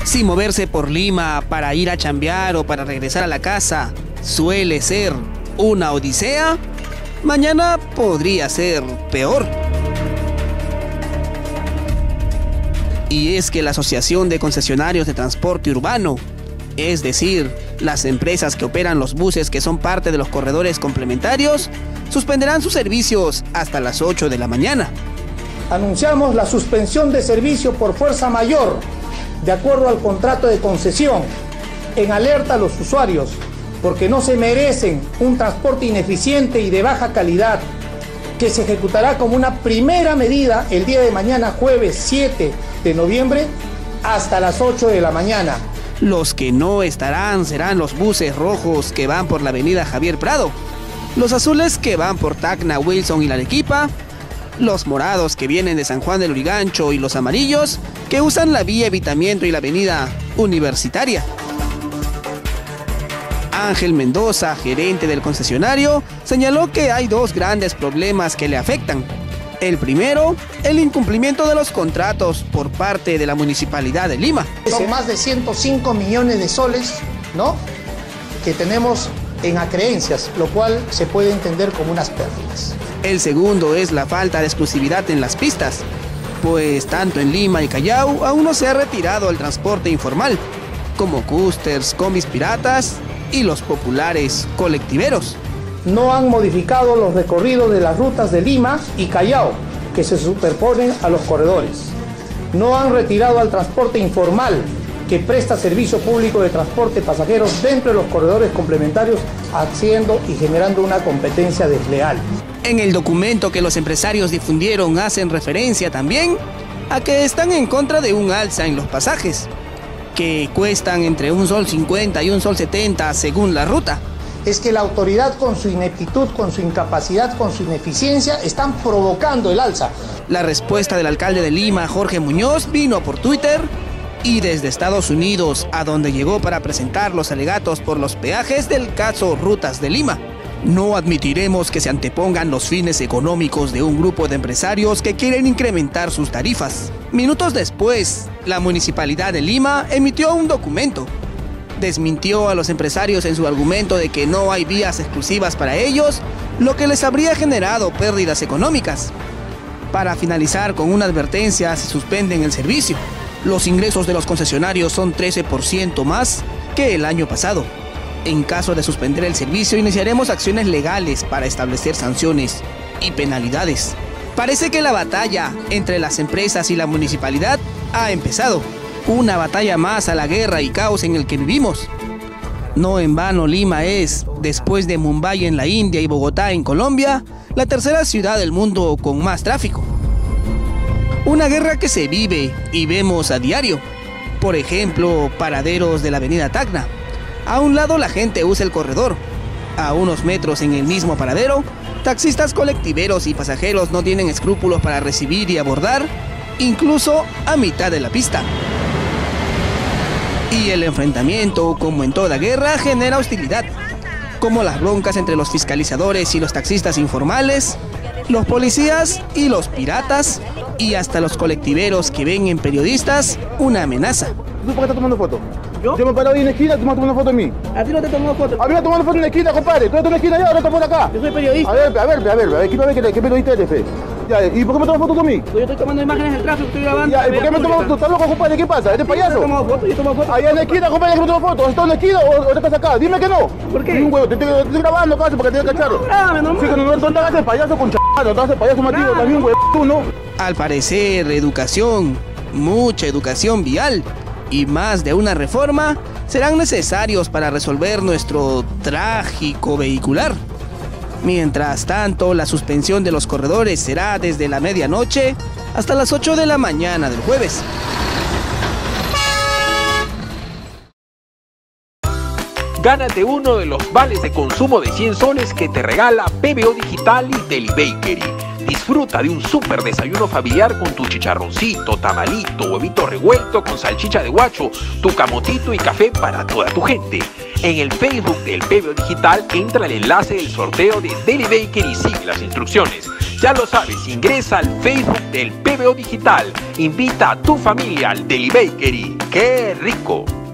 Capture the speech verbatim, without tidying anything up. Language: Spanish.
Si moverse por Lima para ir a chambear o para regresar a la casa suele ser una odisea, mañana podría ser peor. Y es que la Asociación de Concesionarios de Transporte Urbano, es decir, las empresas que operan los buses que son parte de los corredores complementarios, suspenderán sus servicios hasta las ocho de la mañana. Anunciamos la suspensión de servicio por fuerza mayor, de acuerdo al contrato de concesión, en alerta a los usuarios, porque no se merecen un transporte ineficiente y de baja calidad, que se ejecutará como una primera medida el día de mañana, jueves siete de noviembre, hasta las ocho de la mañana. Los que no estarán serán los buses rojos que van por la avenida Javier Prado, los azules que van por Tacna, Wilson y La Arequipa, los morados que vienen de San Juan del Lurigancho y los amarillos que usan la vía Evitamiento y la avenida Universitaria. Ángel Mendoza, gerente del concesionario, señaló que hay dos grandes problemas que le afectan. El primero, el incumplimiento de los contratos por parte de la Municipalidad de Lima. Son más de ciento cinco millones de soles, ¿no?, que tenemos en acreencias, lo cual se puede entender como unas pérdidas. El segundo es la falta de exclusividad en las pistas, pues tanto en Lima y Callao aún no se ha retirado el transporte informal, como cústers, combis piratas y los populares colectiveros. No han modificado los recorridos de las rutas de Lima y Callao, que se superponen a los corredores. No han retirado al transporte informal, que presta servicio público de transporte de pasajeros dentro de los corredores complementarios, haciendo y generando una competencia desleal. En el documento que los empresarios difundieron hacen referencia también a que están en contra de un alza en los pasajes, que cuestan entre un sol cincuenta y un sol setenta según la ruta. Es que la autoridad, con su ineptitud, con su incapacidad, con su ineficiencia, están provocando el alza. La respuesta del alcalde de Lima, Jorge Muñoz, vino por Twitter y desde Estados Unidos, a donde llegó para presentar los alegatos por los peajes del caso Rutas de Lima. No admitiremos que se antepongan los fines económicos de un grupo de empresarios que quieren incrementar sus tarifas. Minutos después, la Municipalidad de Lima emitió un documento. Desmintió a los empresarios en su argumento de que no hay vías exclusivas para ellos, lo que les habría generado pérdidas económicas. Para finalizar con una advertencia, si suspenden el servicio, los ingresos de los concesionarios son trece por ciento más que el año pasado. En caso de suspender el servicio, iniciaremos acciones legales para establecer sanciones y penalidades. Parece que la batalla entre las empresas y la municipalidad ha empezado. Una batalla más a la guerra y caos en el que vivimos. No en vano, Lima es, después de Mumbai en la India y Bogotá en Colombia, la tercera ciudad del mundo con más tráfico. Una guerra que se vive y vemos a diario. Por ejemplo, paraderos de la avenida Tacna. A un lado la gente usa el corredor. A unos metros en el mismo paradero, taxistas colectiveros y pasajeros no tienen escrúpulos para recibir y abordar, incluso a mitad de la pista. Y el enfrentamiento, como en toda guerra, genera hostilidad, como las broncas entre los fiscalizadores y los taxistas informales, los policías y los piratas, y hasta los colectiveros que ven en periodistas una amenaza. ¿Tú por qué estás tomando foto? ¿Yo? Yo me paro ahí en la esquina, tú me estás tomando foto a mí. A ti no te tomo foto. A mí me tomando foto en la esquina, compadre. Tú estás en la esquina allá, ahora estás por acá. Yo soy periodista. A ver, a ver, a ver, a ver, ¿qué, qué, qué periodista eres, fe? Ya, ¿y por qué me tomas foto tú a mí? Yo estoy tomando imágenes del tráfico, estoy grabando. Ya, ¿y por qué me tomas? ¿Tú estás loco, compadre? ¿Qué pasa? ¿Eres payaso? Yo tomo foto, yo tomo foto. Allá en la esquina, compadre, que me tomo foto. ¿Estás en la esquina o, o estás acá? Dime que no. ¿Por qué? Un huevo, te, te, te estoy grabando, caso, porque te voy a cacharlo. No, grábame, no, sí, que no, no te hagas el payaso con chado, no te hagas el payaso mativo, también, huevo, tú, ¿no? Al parecer, educación, mucha educación vial y más de una reforma serán necesarios para resolver nuestro trágico vehicular. Mientras tanto, la suspensión de los corredores será desde la medianoche hasta las ocho de la mañana del jueves. Gánate uno de los vales de consumo de cien soles que te regala P B O Digital y Deli Bakery. Disfruta de un súper desayuno familiar con tu chicharroncito, tamalito, huevito revuelto con salchicha de guacho, tu camotito y café para toda tu gente. En el Facebook del P B O Digital entra el enlace del sorteo de Deli Bakery y sigue las instrucciones. Ya lo sabes, ingresa al Facebook del P B O Digital. Invita a tu familia al Deli Bakery. ¡Qué rico!